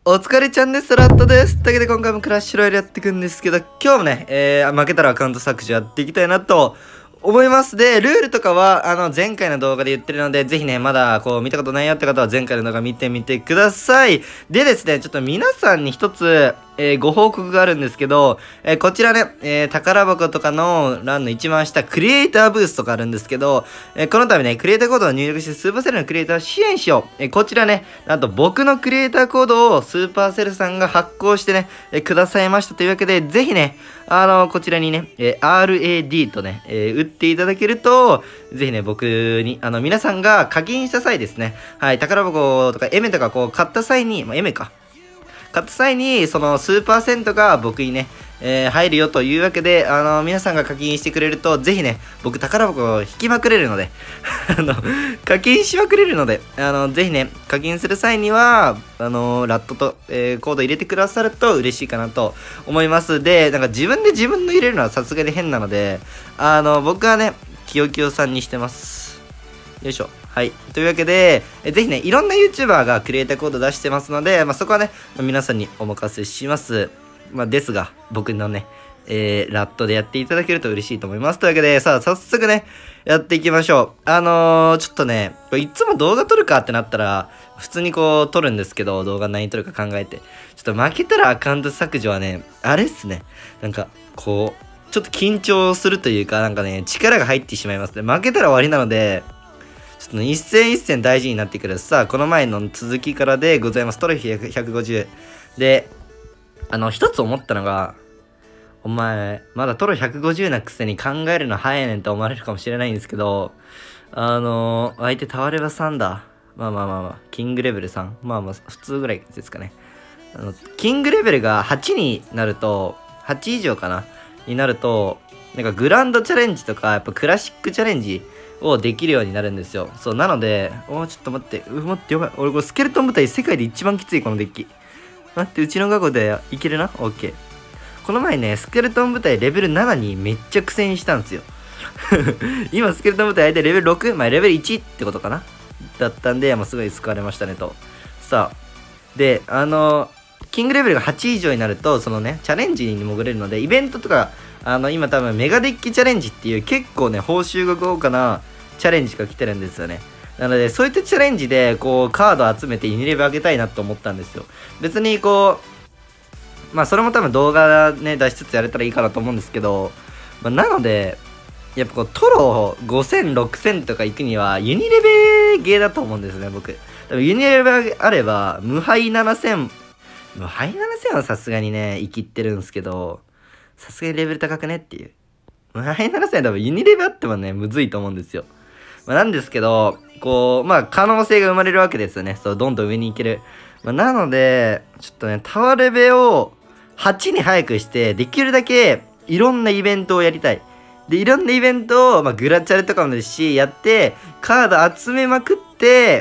お疲れちゃんです。ラットです。というわけで今回もクラッシュロイヤルやっていくんですけど、今日もね、負けたらアカウント削除やっていきたいなと思います。で、ルールとかは、前回の動画で言ってるので、ぜひね、まだ見たことないよって方は前回の動画見てみてください。でですね、ちょっと皆さんに一つ、ご報告があるんですけど、こちらね、宝箱とかの欄の一番下、クリエイターブースとかあるんですけど、この度ね、クリエイターコードを入力してスーパーセルのクリエイターを支援しよう。こちらね、なんと僕のクリエイターコードをスーパーセルさんが発行してね、くださいましたというわけで、ぜひね、こちらにね、RAD とね、打っていただけると、ぜひね、僕に、皆さんが課金した際ですね、はい、宝箱とかエメとか買った際に、エメか。買った際に、そのスーパーセントが僕にね、入るよというわけで、皆さんが課金してくれると、ぜひね、僕宝箱を引きまくれるので、課金しまくれるので、ぜひね、課金する際には、ラットと、コード入れてくださると嬉しいかなと思います。で、なんか自分で自分の入れるのはさすがに変なので、僕はね、きよきよさんにしてます。よいしょ。はい。というわけで、ぜひね、いろんな YouTuber がクリエイターコード出してますので、そこはね、皆さんにお任せします。ですが、僕のね、ラットでやっていただけると嬉しいと思います。というわけで、さあ、早速ね、やっていきましょう。ちょっとね、いつも動画撮るかってなったら、普通に撮るんですけど、動画何撮るか考えて。ちょっと負けたらアカウント削除はね、あれっすね。なんか、ちょっと緊張するというか、なんかね、力が入ってしまいますね。負けたら終わりなので、ちょっと一戦一戦大事になってくる。さあ、この前の続きからでございます。トロフィー150。で、一つ思ったのが、お前、まだトロ150なくせに考えるの早いねんと思われるかもしれないんですけど、相手タワレバ3だ。キングレベル3。普通ぐらいですかね。キングレベルが8になると、8以上かなになると、なんかグランドチャレンジとか、やっぱクラシックチャレンジをできるようになるんですよ。そう、なので、ちょっと待って、やばい。俺これスケルトン部隊世界で一番きつい、このデッキ。待って、うちの学校でいけるな？ OK。この前ね、スケルトン部隊レベル7にめっちゃ苦戦したんですよ。今、スケルトン部隊相手レベル6、レベル1ってことかなだったんで、すごい救われましたねと。さあ、で、キングレベルが8以上になると、そのね、チャレンジに潜れるので、イベントとか、今多分メガデッキチャレンジっていう結構ね、報酬が豪華なチャレンジが来てるんですよね。なので、そういったチャレンジで、カード集めて2レベル上げたいなと思ったんですよ。別にそれも多分動画ね、出しつつやれたらいいかなと思うんですけど、なので、やっぱトロ5000、6000とか行くには、ユニレベゲーだと思うんですね、僕。多分ユニレベあれば、無敗7000はさすがにね、生きってるんですけど、さすがにレベル高くねっていう。無敗7000は多分ユニレベあってもね、むずいと思うんですよ。なんですけど、可能性が生まれるわけですよね。そう、どんどん上に行ける。なので、ちょっとね、タワレベを8に早くして、できるだけいろんなイベントをやりたい。で、いろんなイベントを、グラチャレとかもですし、やって、カード集めまくって、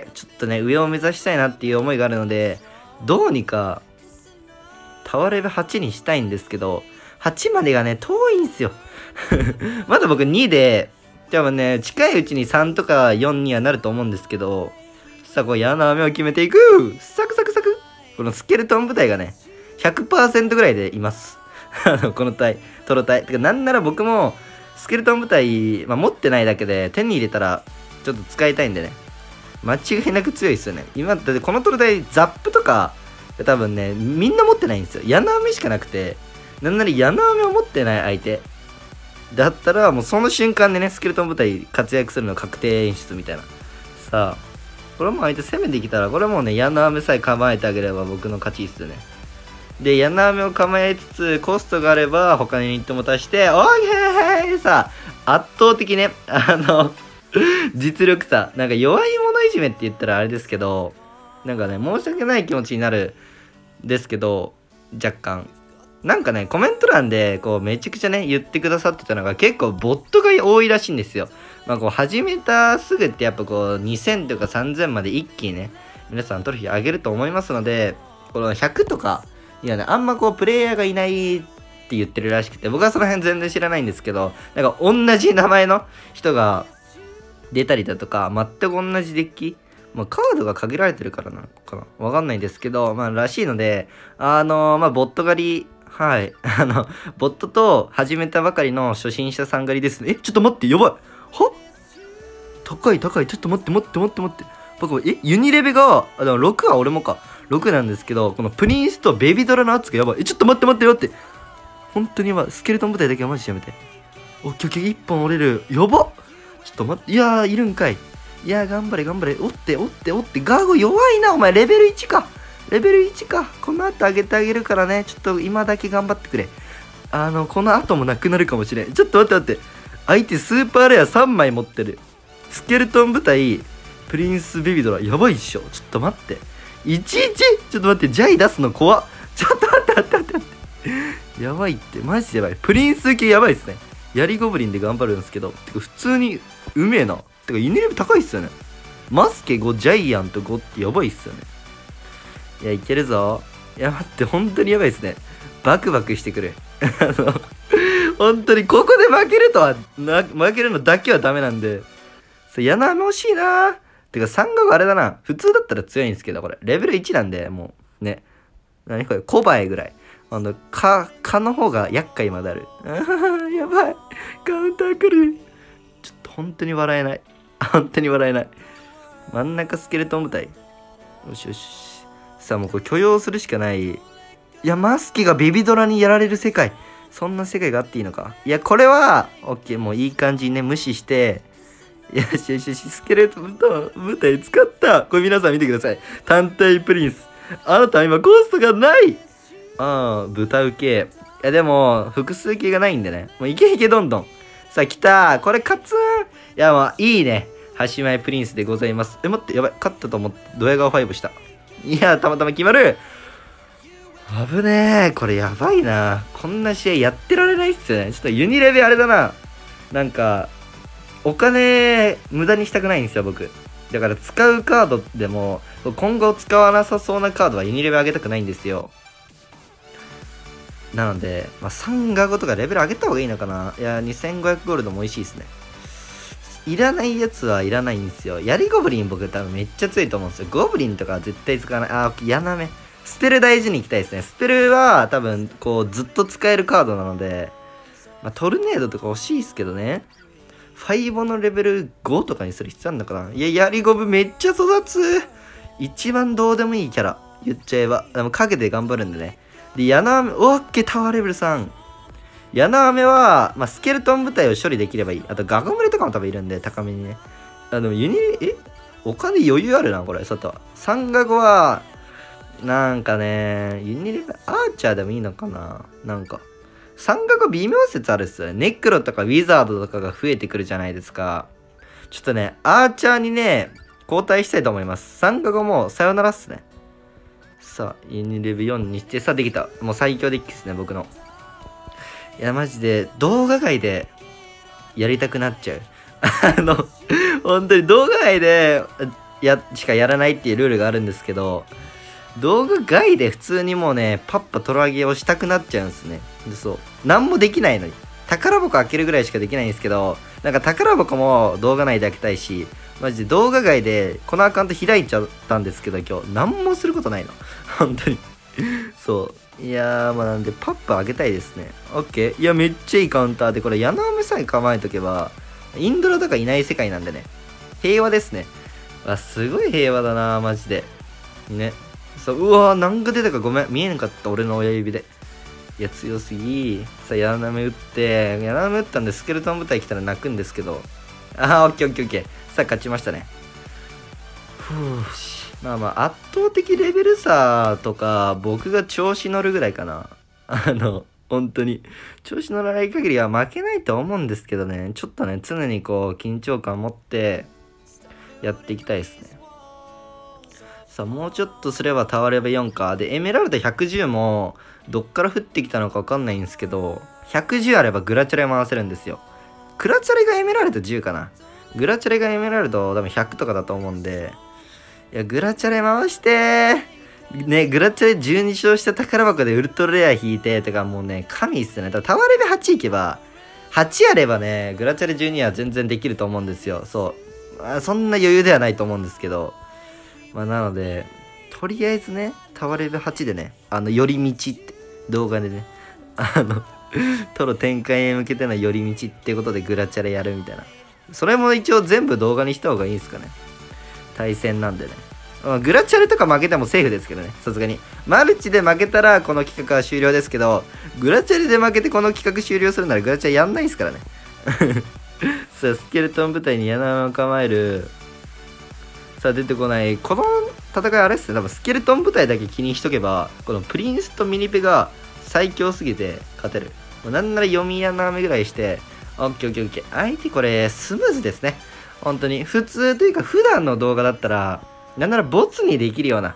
ちょっとね、上を目指したいなっていう思いがあるので、どうにか、タワレベ8にしたいんですけど、8までがね、遠いんすよ。まだ僕2で、多分ね、近いうちに3とか4にはなると思うんですけど、さあ、矢の雨を決めていくサクサクサクこのスケルトン部隊がね、100% ぐらいでいます。このトロ隊。てか、なんなら僕も、スケルトン部隊、持ってないだけで、手に入れたら、ちょっと使いたいんでね。間違いなく強いっすよね。今、だってこのトロ隊、ザップとか、多分ね、みんな持ってないんですよ。矢の雨しかなくて、なんなら矢の雨を持ってない相手。だったら、もうその瞬間でね、スケルトン部隊活躍するの確定演出みたいな。さあ、これも相手攻めてきたら、これもね、矢の雨さえ構えてあげれば僕の勝ちっすよね。で、矢の雨を構えつつ、コストがあれば、他にユニットも足して、オーケーさあ、圧倒的ね、実力差。なんか弱い者いじめって言ったらあれですけど、なんかね、申し訳ない気持ちになるんですけど、若干。なんかね、コメント欄で、めちゃくちゃね、言ってくださってたのが、結構、ボットが多いらしいんですよ。始めたすぐって、やっぱ2000とか3000まで一気にね、皆さんトロフィー上げると思いますので、この100とか、いやね、あんまプレイヤーがいないって言ってるらしくて、僕はその辺全然知らないんですけど、なんか同じ名前の人が出たりだとか、全く同じデッキまあ、カードが限られてるからなのかなわかんないんですけど、まあ、らしいので、まあ、ボット狩り、はい。ボットと始めたばかりの初心者さん狩りですね。ちょっと待って、やばい。は高い。ちょっと待って。僕、ユニレベが、でも6は俺もか。6なんですけど、このプリンスとベビドラの圧がやばい。ちょっと待って。本当にやばい。スケルトン部隊だけはマジでやめて。オッケー、1本折れる。やばっ。ちょっと待って。いやー、いるんかい。いやー、頑張れ。折って。ガーゴ弱いな、お前。レベル1か。この後上げてあげるからね。ちょっと今だけ頑張ってくれ。この後もなくなるかもしれん。ちょっと待って。相手スーパーレア3枚持ってる。スケルトン部隊、プリンスベビドラ。やばいっしょ。ちょっと待って。11? ちょっと待って。ジャイ出すの怖っ。ちょっと待って。やばいって。マジでやばい。プリンス系やばいっすね。槍ゴブリンで頑張るんですけど。てか普通にうめえな。てかユニレベ高いっすよね。マスケ5、ジャイアント5ってやばいっすよね。いや、いけるぞ。いや、待って、本当にやばいっすね。バクバクしてくる。本当に、ここで負けるとは、負けるのだけはダメなんで。柳雨惜しいな。てか、三角あれだな。普通だったら強いんですけど、これ。レベル1なんで、もう、ね。何これ、小バエぐらい。蚊の方が厄介まである。やばい。カウンター来る。ちょっと本当に笑えない。真ん中スケルトン部隊。よし。さあもうこれ許容するしかない。いや、マスケがベビドラにやられる世界。そんな世界があっていいのか。いや、これは、オッケー、もういい感じにね、無視して、よし、スケルトン部隊使った。これ皆さん見てください。単体プリンス。あなたは今コストがない。豚受け。いや、でも、複数形がないんでね。もういけどんどん。さあ、来た。これ勝つ。いや、もういいね。端前プリンスでございます。待って、やばい。勝ったと思って、ドヤ顔5した。いや、たまたま決まる。危ねえ。これやばいな。こんな試合やってられないっすよね。ちょっとユニレベあれだな。なんか、お金無駄にしたくないんですよ、僕。だから使うカードでも、今後使わなさそうなカードはユニレベ上げたくないんですよ。なので、まあ、3ガゴとかレベル上げた方がいいのかな。いや、2500ゴールドも美味しいですね。いらないやつはいらないんですよ。槍ゴブリン僕多分めっちゃ強いと思うんですよ。ゴブリンとかは絶対使わない。やなめ。スペル大事に行きたいですね。スペルは多分こうずっと使えるカードなので、まあ、トルネードとか欲しいですけどね。ファイボのレベル5とかにする必要あるのかな。いや、槍ゴブめっちゃ育つ。一番どうでもいいキャラ。言っちゃえば。でも影で頑張るんでね。で、オッケー、タワーレベル3。柳雨は、まあ、スケルトン部隊を処理できればいい。あと、ガゴムレとかも多分いるんで、高めにね。でも、お金余裕あるな、これ、外は。3ガゴは、なんかね、ユニレベアーチャーでもいいのかな。なんか、3ガゴ微妙説あるっすよね。ネクロとかウィザードとかが増えてくるじゃないですか。ちょっとね、アーチャーにね、交代したいと思います。3ガゴもさよならっすね。さあ、ユニレベ4にして、さあ、できた。もう最強デッキですね、僕の。いや、マジで、動画外で、やりたくなっちゃう。本当に動画外で、しかやらないっていうルールがあるんですけど、動画外で普通にもうね、パッパトラゲをしたくなっちゃうんですね。で、そう。なんもできないのに。宝箱開けるぐらいしかできないんですけど、なんか宝箱も動画内で開けたいし、マジで動画外でこのアカウント開いちゃったんですけど、今日何もすることないの。本当に。そう。いやー、まあなんでパップ上げたいですね。オッケー。いや、めっちゃいいカウンターで、これ柳雨さえ構えとけば、インドラとかいない世界なんでね。平和ですね。すごい平和だな、マジで。ね。そう、うわー、なんか出たかごめん。見えなかった、俺の親指で。いや、強すぎ。さあ、柳雨打って、柳雨打ったんでスケルトン部隊来たら泣くんですけど。オッケー。さあ、勝ちましたね。まあ、圧倒的レベル差とか、僕が調子乗るぐらいかな。本当に。調子乗らない限りは負けないと思うんですけどね。ちょっとね、常にこう、緊張感を持って、やっていきたいですね。さあ、もうちょっとすればタワーレベル4か。で、エメラルド110も、どっから降ってきたのかわかんないんですけど、110あればグラチャレ回せるんですよ。グラチャレがエメラルド10かな。グラチャレがエメラルド多分100とかだと思うんで、いや、グラチャレ回してね、グラチャレ12勝した宝箱でウルトラレア引いてとかもうね、神っすよね。タワーレベル8いけば、8あればね、グラチャレ12は全然できると思うんですよ。そう。そんな余裕ではないと思うんですけど、 まあ、なので、とりあえずね、タワーレベル8でね、寄り道って動画でね、トロ展開へ向けての寄り道ってことでグラチャレやるみたいな。それも一応全部動画にした方がいいんですかね。対戦なんでね。まあ、グラチャレとか負けてもセーフですけどね、さすがに。マルチで負けたらこの企画は終了ですけど、グラチャレで負けてこの企画終了するならグラチャレやんないですからね。さあ、スケルトン部隊に柳を構える。さあ、出てこない。この戦いあれっすね。多分スケルトン部隊だけ気にしとけば、このプリンスとミニペが最強すぎて勝てる。なんなら読み柳目ぐらいして、オッケーオッケーオッケー。相手これスムーズですね。本当に。普通というか普段の動画だったら、なんならボツにできるような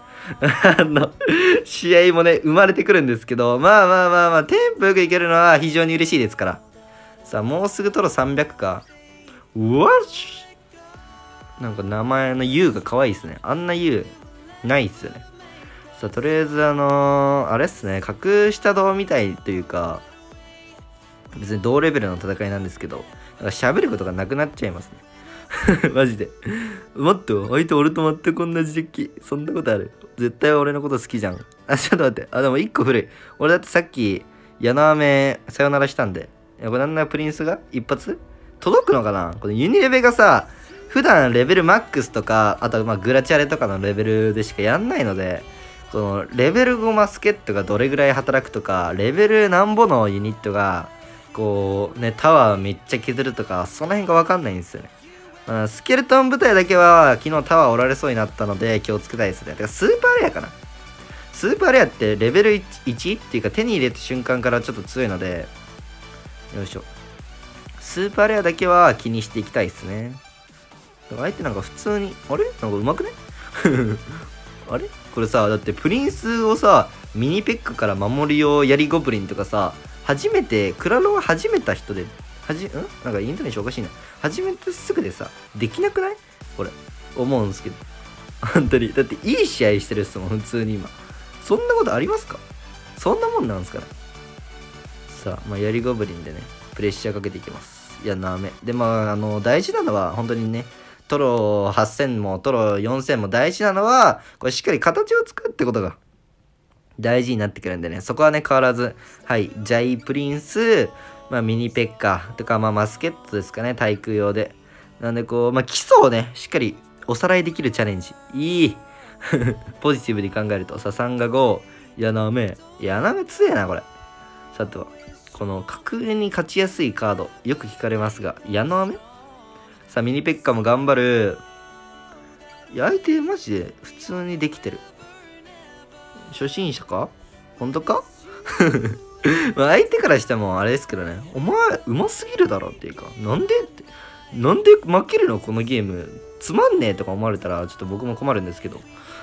試合もね、生まれてくるんですけど、まあまあまあまあ、テンポよくいけるのは非常に嬉しいですから。さあ、もうすぐトロ300か。うわっしなんか名前の U が可愛いですね。あんな U ないっすよね。さあ、とりあえずあれっすね、格下道みたいというか、別に同レベルの戦いなんですけど、なんか喋ることがなくなっちゃいますね。マジで。待ってよ、相手俺と全く同じデッキ。そんなことある？絶対俺のこと好きじゃん。ちょっと待って。でも1個古い。俺だってさっき、柳雨さよならしたんで。これなんならプリンスが一発届くのかな？このユニレベがさ、普段レベルマックスとか、あとまあグラチャレとかのレベルでしかやんないので、そのレベル5マスケットがどれぐらい働くとか、レベルなんぼのユニットが、こうね、タワーめっちゃ削るとか、その辺がわかんないんですよね。スケルトン部隊だけは昨日タワー折られそうになったので気をつけたいですね。てかスーパーレアかな。スーパーレアってレベル 1? っていうか手に入れた瞬間からちょっと強いので、よいしょ。スーパーレアだけは気にしていきたいですね。相手なんか普通に、あれなんか上手くねあれこれさ、だってプリンスをさ、ミニペックから守りを槍ゴブリンとかさ、クラロワ始めた人で、なんかイントネーションおかしいな。始めてすぐでさ、できなくないこれ。思うんですけど。本当に。だっていい試合してるっすもん、普通に今。そんなことありますか？そんなもんなんすかね。さあ、まあ、槍ゴブリンでね、プレッシャーかけていきます。いや、ダメ。で、まあ、大事なのは、本当にね、トロ8000もトロ4000も大事なのは、これしっかり形を作るってことが大事になってくるんでね、そこはね、変わらず、はい、ジャイプリンス、まあ、ミニペッカとか、まあ、マスケットですかね、対空用で。なんで、こう、まあ、基礎をね、しっかりおさらいできるチャレンジ。いいポジティブに考えると、さ、3が5、柳目強えな、これ。さては、この格上に勝ちやすいカード、よく聞かれますが、柳目さあ、ミニペッカも頑張る。いや、相手マジで普通にできてる。初心者か本当かまあ相手からしてもあれですけどね、お前うますぎるだろっていうか、なんで負けるのこのゲームつまんねえとか思われたらちょっと僕も困るんですけど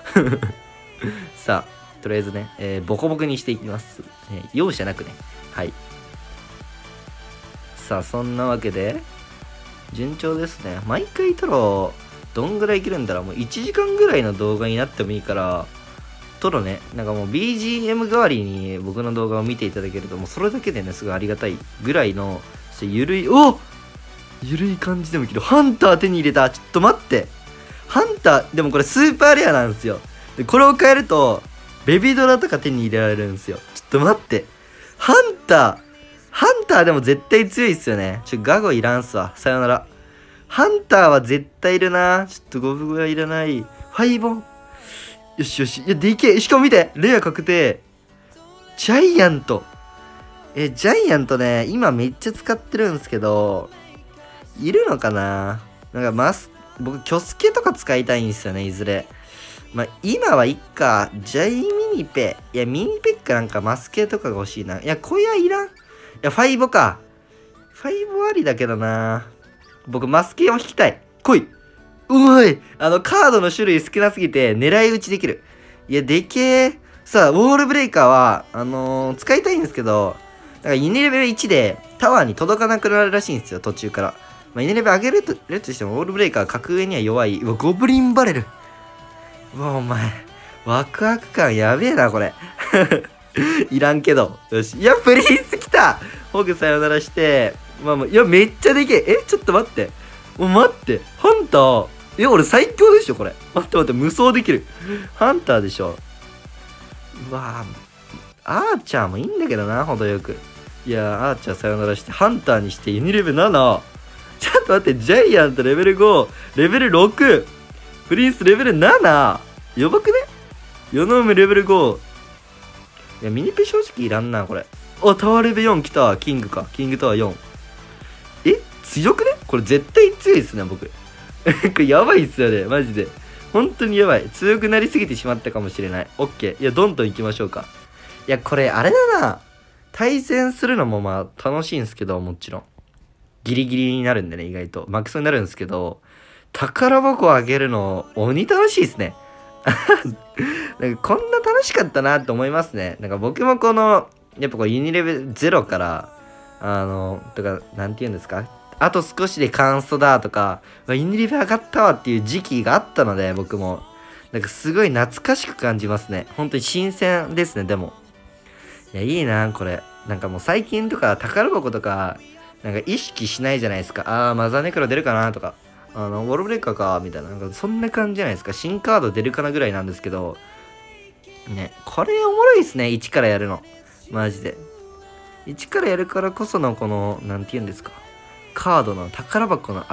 さあとりあえずね、ボコボコにしていきます、容赦なくね。はい。さあそんなわけで順調ですね。毎回トロどんぐらいいけるんだろう。もう1時間ぐらいの動画になってもいいからトロね、なんかもう BGM 代わりに僕の動画を見ていただけるともうそれだけでねすごいありがたいぐらいのゆるい感じでもいける。ハンター手に入れた。ちょっと待って、ハンターでもこれスーパーレアなんですよ。でこれを変えるとベビドラとか手に入れられるんですよ。ちょっと待って、ハンターでも絶対強いっすよね。ガゴいらんすわ、さよなら。ハンターは絶対いるな。ちょっとゴブはいらない。ファイボンよしよし。いや、でけえ。しかも見て。レア確定。ジャイアント。ジャイアントね、今めっちゃ使ってるんですけど、いるのかな。なんか僕、キョスケとか使いたいんですよね、いずれ。まあ、今はいっか。ジャイミニペ。いや、ミニペックなんかマスケとかが欲しいな。いや、小屋いらん。いや、ファイボか。ファイボありだけどな。僕、マスケを引きたい。来い。おい、カードの種類少なすぎて狙い撃ちできる。いや、でけえ。さあ、ウォールブレイカーは、使いたいんですけど、なんかユニレベル1でタワーに届かなくなるらしいんですよ、途中から。まあ、ユニレベル上げるとしても、ウォールブレイカー格上には弱い。うわ、ゴブリンバレル。うわ、お前、ワクワク感やべえな、これ。いらんけど。よし。いや、プリンス来た。ホグさよならして、いや、めっちゃでけえ。ちょっと待って。もう待って。ハンター、 俺最強でしょ、これ。待って待って、無双できる。ハンターでしょ。うわぁ。アーチャーもいいんだけどな、程よく。いや、アーチャーさよならして、ハンターにしてユニレベル7。ちょっと待って、ジャイアントレベル5、レベル6、プリンスレベル 7。やばくね？ヨノムレベル5。いや、ミニペ正直いらんな、これ。あ、タワーレベル4来た。キングか。キングタワー4。強くね？これ絶対強いっすね、僕。これやばいっすよね、マジで。本当にやばい。強くなりすぎてしまったかもしれない。オッケー。いや、どんどん行きましょうか。いや、これ、あれだな。対戦するのもまあ、楽しいんすけど、もちろん。ギリギリになるんでね、意外と。マックスになるんですけど、宝箱をあげるの、鬼楽しいっすね。なんかこんな楽しかったなって思いますね。なんか僕もこの、やっぱこうユニレベル0から、とか、なんて言うんですか？あと少しでカンストだとか、ユニレベル上がったわっていう時期があったので、僕も。なんかすごい懐かしく感じますね。本当に新鮮ですね、でも。いや、いいな、これ。なんかもう最近とか宝箱とか、なんか意識しないじゃないですか。あー、マザーネクロ出るかなとか。ウォルブレッカーかみたいな。なんかそんな感じじゃないですか。新カード出るかなぐらいなんですけど。ね、これおもろいっすね、1からやるの。マジで。1からやるからこそのこの、なんて言うんですか。カードの宝箱の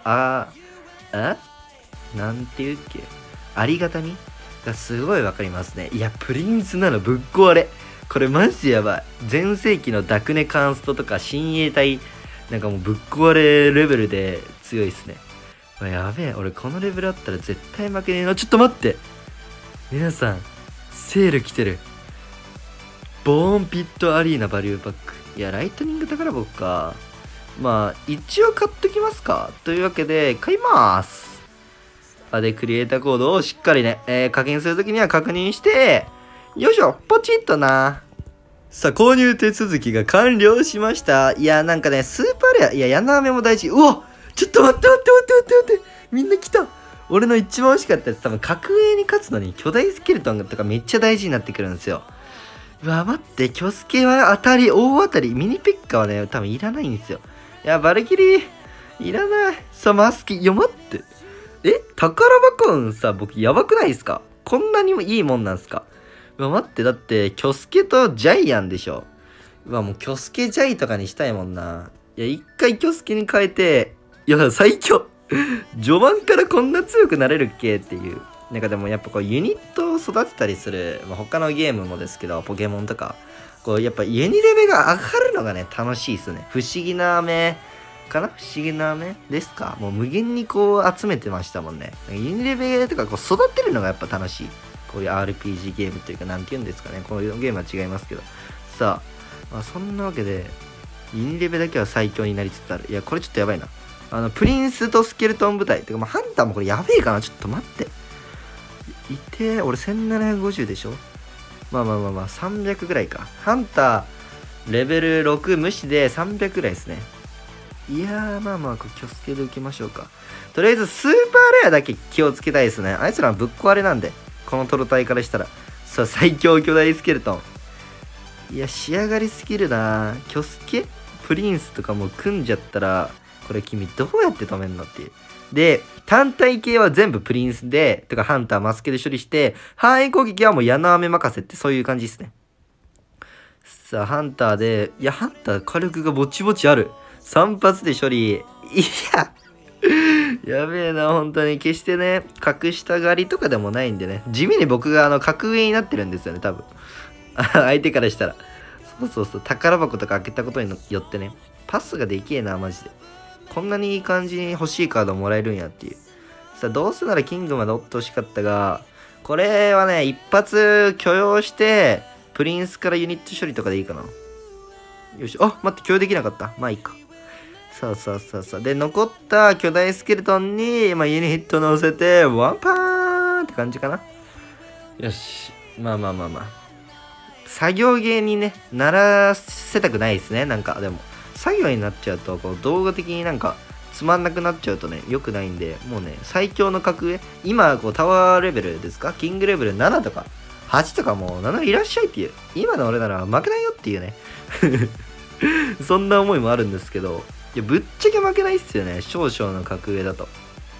なんて言うっけ、ありがたみがすごいわかりますね。いや、プリンスなのぶっ壊れ。これマジやばい。前世紀のダクネカンストとか親衛隊、なんかもうぶっ壊れレベルで強いっすね。やべえ、俺このレベルあったら絶対負けねえな。ちょっと待って。皆さん、セール来てる。ボーンピットアリーナバリューパック。いや、ライトニング宝箱か。まあ、一応買っときますか。というわけで、買いまーす。で、クリエイターコードをしっかりね、課金するときには確認して、よいしょ、ポチッとな。さあ、購入手続きが完了しました。いや、なんかね、スーパーレア、いや、ヤナアメも大事。うわ、ちょっと待って待って待って待って待って。みんな来た。俺の一番欲しかったやつ、多分、格上に勝つのに巨大スケルトンとかめっちゃ大事になってくるんですよ。うわ、待って、キョスケは当たり、大当たり、ミニペッカはね、多分いらないんですよ。いや、バルキリー、いらない。さあ、マスキ、いや、待って。宝箱運さ、僕やばくないですか？こんなにもいいもんなんすか？うわ、待って、だって、キョスケとジャイアンでしょ。うわ、もうキョスケジャイとかにしたいもんな。いや、一回キョスケに変えて、いや、最強。序盤からこんな強くなれるっけっていう。なんかでもやっぱこうユニットを育てたりする、まあ、他のゲームもですけど、ポケモンとか、こうやっぱユニレベが上がるのがね、楽しいっすね。不思議な飴かな？不思議な飴ですか？もう無限にこう集めてましたもんね。ユニレベとかこう育てるのがやっぱ楽しい。こういう RPG ゲームというか、なんて言うんですかね。こういうゲームは違いますけど。さあ、まあ、そんなわけで、ユニレベだけは最強になりつつある。いや、これちょっとやばいな。プリンスとスケルトン部隊。てか、まあ、ハンターもこれやべえかな。ちょっと待って。いて俺1750でしょ。まあまあまあまあ、300ぐらいか。ハンター、レベル6無視で300ぐらいですね。いやー、まあまあ、気をつけておきましょうか。とりあえず、スーパーレアだけ気をつけたいですね。あいつらはぶっ壊れなんで。このトロタイからしたら。さあ、最強巨大スケルトン。いや、仕上がりすぎるな。キョスケプリンスとかも組んじゃったら、これ君どうやって止めんのっていう。で、単体系は全部プリンスで、とかハンター、マスケで処理して、範囲攻撃はもう矢の雨任せってそういう感じですね。さあ、ハンターで、いや、ハンター火力がぼちぼちある。3発で処理。いや、やべえな、本当に。決してね、格下狩りとかでもないんでね。地味に僕が格上になってるんですよね、多分。相手からしたら。そうそうそう、宝箱とか開けたことによってね、パスがでけえな、マジで。こんなにいい感じに欲しいカードもらえるんやっていう。さあ、どうせならキングまで追ってほしかったが、これはね、一発許容して、プリンスからユニット処理とかでいいかな。よし。あ、待って、許容できなかった。まあいいか。さあさあさあさあ。で、残った巨大スケルトンに、まあ、ユニット乗せて、ワンパーンって感じかな。よし。まあまあまあまあ。作業芸にね、ならせたくないですね。なんか、でも。作業になっちゃうと、こう動画的になんかつまんなくなっちゃうとね、良くないんで、もうね、最強の格上、今、こうタワーレベルですか？キングレベル7とか8とかもう7いらっしゃいっていう、今の俺なら負けないよっていうね。そんな思いもあるんですけど、いや、ぶっちゃけ負けないっすよね、少々の格上だと。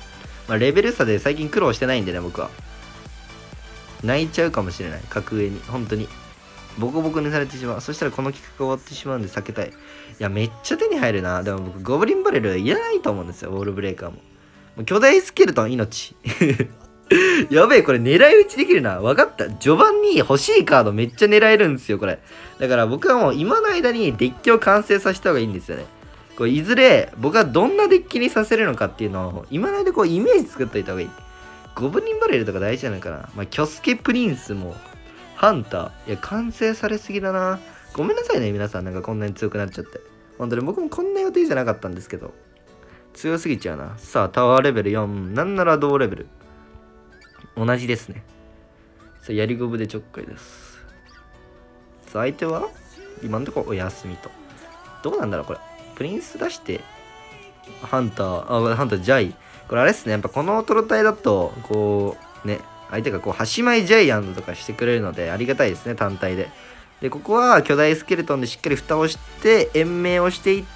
まあ、レベル差で最近苦労してないんでね、僕は。泣いちゃうかもしれない。格上に。本当に。ボコボコにされてしまう。そしたらこの企画が終わってしまうんで避けたい。いや、めっちゃ手に入るな。でも僕、ゴブリンバレルいらないと思うんですよ。ウォールブレーカーも。もう巨大スケルトン命。やべえ、これ狙い撃ちできるな。わかった。序盤に欲しいカードめっちゃ狙えるんですよ、これ。だから僕はもう今の間にデッキを完成させた方がいいんですよね。これいずれ僕がどんなデッキにさせるのかっていうのを今の間こうイメージ作っといた方がいい。ゴブリンバレルとか大事じゃないかな。まあ、キョスケプリンスも、ハンター。いや、完成されすぎだな。ごめんなさいね、皆さん。なんかこんなに強くなっちゃって。本当に僕もこんな予定じゃなかったんですけど。強すぎちゃうな。さあ、タワーレベル4。なんなら同レベル。同じですね。さあ、やりゴブでちょっかいです。さあ、相手は今のところお休みと。どうなんだろう、これ。プリンス出して、ハンター、ジャイ。これあれっすね。やっぱこのトロタイだと、こう、ね、相手がこう、端前ジャイアントとかしてくれるので、ありがたいですね、単体で。で、ここは巨大スケルトンでしっかり蓋をして、延命をしていって、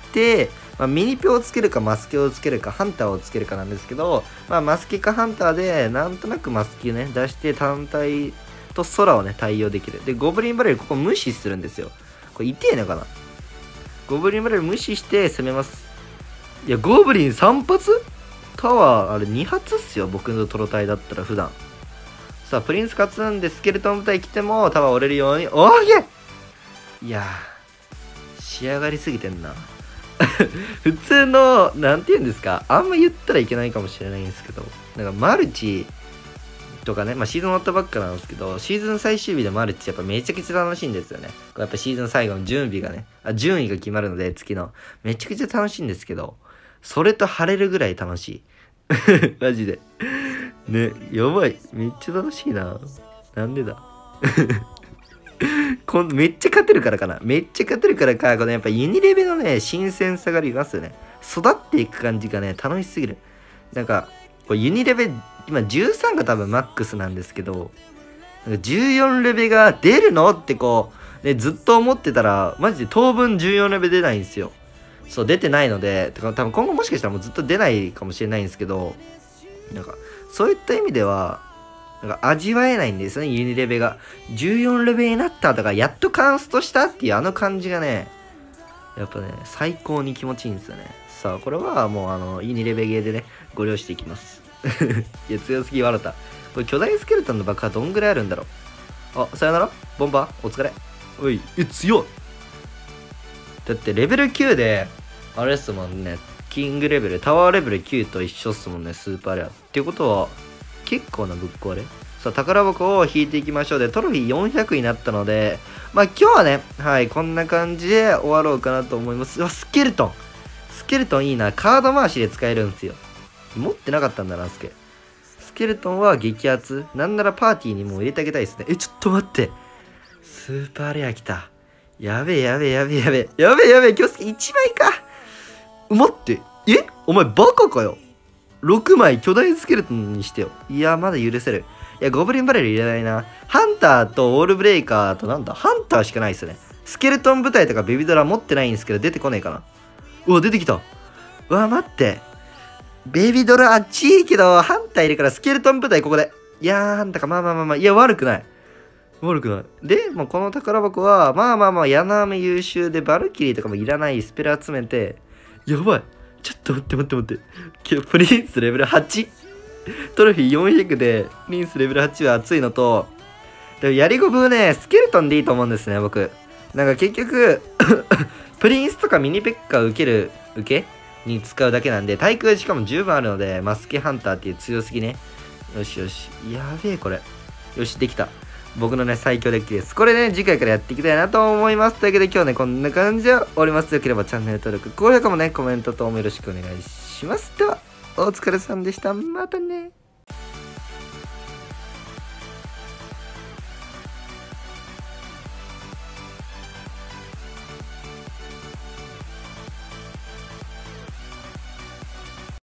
まあ、ミニピョをつけるか、マスケをつけるか、ハンターをつけるかなんですけど、まあ、マスケかハンターで、なんとなくマスケね、出して、単体と空をね、対応できる。で、ゴブリンバレル、ここ無視するんですよ。これ、痛えのかな？ゴブリンバレル無視して攻めます。いや、ゴブリン3発？タワー、あれ2発っすよ。僕のトロタイだったら普段。さあ、プリンス勝つんで、スケルトン部隊来ても、タワー折れるように、おーげ！いやー、仕上がりすぎてんな。普通の、なんて言うんですか、あんま言ったらいけないかもしれないんですけど、なんかマルチとかね、まあシーズン終わったばっかなんですけど、シーズン最終日でマルチやっぱめちゃくちゃ楽しいんですよね。やっぱシーズン最後の準備がね、順位が決まるので、月の。めちゃくちゃ楽しいんですけど、それと晴れるぐらい楽しい。マジで。ね、やばい。めっちゃ楽しいな。なんでだ。めっちゃ勝てるからかな。めっちゃ勝てるからか、このやっぱユニレベのね、新鮮さがありますよね。育っていく感じがね、楽しすぎる。なんか、これユニレベ、今13が多分マックスなんですけど、なんか14レベが出るのってこう、ね、ずっと思ってたら、マジで当分14レベ出ないんですよ。そう、出てないので、多分今後もしかしたらもうずっと出ないかもしれないんですけど、なんか、そういった意味では、なんか味わえないんですよね、ユニレベが。14レベになったとか、やっとカンストしたっていうあの感じがね、やっぱね、最高に気持ちいいんですよね。さあ、これはもうユニレベゲーでね、ご了していきます。いや、強すぎ笑った。これ巨大スケルトンの爆破どんぐらいあるんだろう。あ、さよならボンバーお疲れ。おい、強っ。だってレベル9で、あれっすもんね、キングレベル、タワーレベル9と一緒っすもんね、スーパーレア。っていうことは、結構なぶっ壊れ。さあ、宝箱を引いていきましょう。で、トロフィー400になったので、まあ今日はね、はい、こんな感じで終わろうかなと思います。うわ、スケルトン。スケルトンいいな。カード回しで使えるんですよ。持ってなかったんだな、スケルトンは激アツ。なんならパーティーにもう入れてあげたいですね。ちょっと待って。スーパーレア来た。やべえ、やべえ、やべえ、やべえ。やべえ、やべえ、今日1枚か。待って。お前バカかよ。6枚巨大スケルトンにしてよ。いや、まだ許せる。いや、ゴブリンバレル入れないな。ハンターとオールブレイカーとなんだハンターしかないですよね。スケルトン部隊とかベビドラ持ってないんですけど、出てこねえかな。うわ、出てきた。うわ、待って。ベビドラあっちいいけど、ハンターいるからスケルトン部隊ここで。いやー、ハンターか。まあまあまあまあ。いや、悪くない。悪くない。で、もうこの宝箱は、まあまあまあ、ヤナーメ優秀で、バルキリーとかもいらないスペル集めて、やばい。ちょっと待って待って待って。今日プリンスレベル 8？ トロフィー400で、プリンスレベル8は熱いのと、でもやりゴブね、スケルトンでいいと思うんですね、僕。なんか結局、プリンスとかミニペッカー受けに使うだけなんで、対空しかも十分あるので、マスケハンターっていう強すぎね。よしよし。やべえ、これ。よし、できた。僕のね、最強デッキです。これね、次回からやっていきたいなと思います。というわけで今日ね、こんな感じで終わります。よければチャンネル登録、高評価もね、コメント等もよろしくお願いします。では、お疲れさんでした。またね。